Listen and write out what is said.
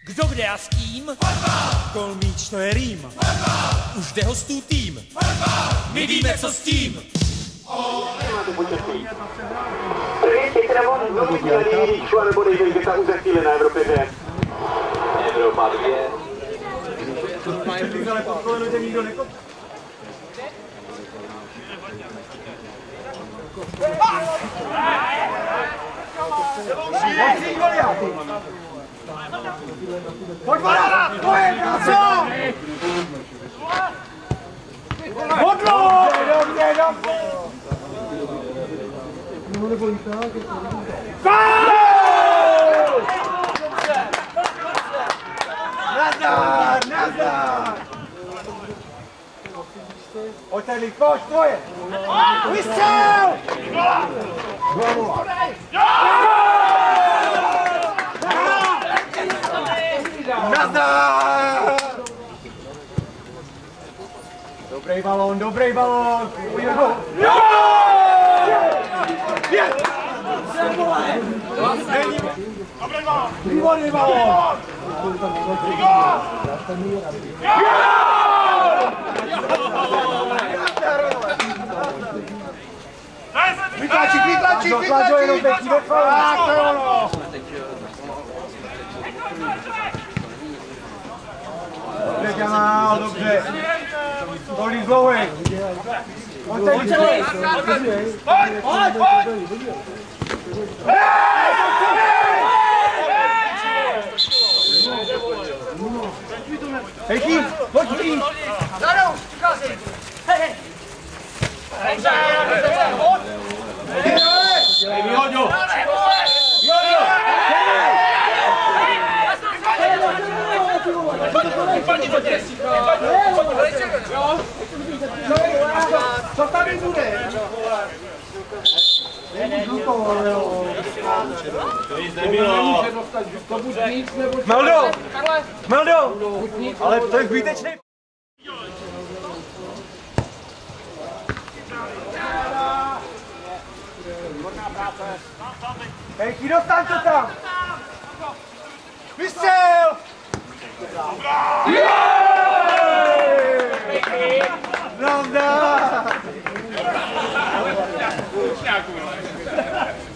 Kdo kde a s kým? Kolmíč to je rým. Už jde hostů tým. My víme, co s tím. Nebo nejde ta už za chvíli na Evropě 2. Evropa 2. Ale pod koleno tě nikdo nekopne. Pojď voda! Pojď, braco! Hodlo! Dobře, dobře! Nazdar, nazdar! Pojď tady, pojď, tvoje! Vystřel! Nazdar! Dobrý balón, dobrý balón! Jo! Je! Výborný balón! Vytlačit, vytlačit, vytlačit! Jenom pěkný vefal! Tak, to je ono! Dobře, Ďamál, dobře. Tolik dlouhej. Pojď, pojď, pojď! Hej, Kým, pojď, Kým! Zadou, přichází! Hej, hej! Hej, Vyhoďo! Co tady bude? To nic nebylo. Meldo! Meldo! Ale to je zbytečný. Hej, Ký, dostaň to tam! Vystřel! Nazdar!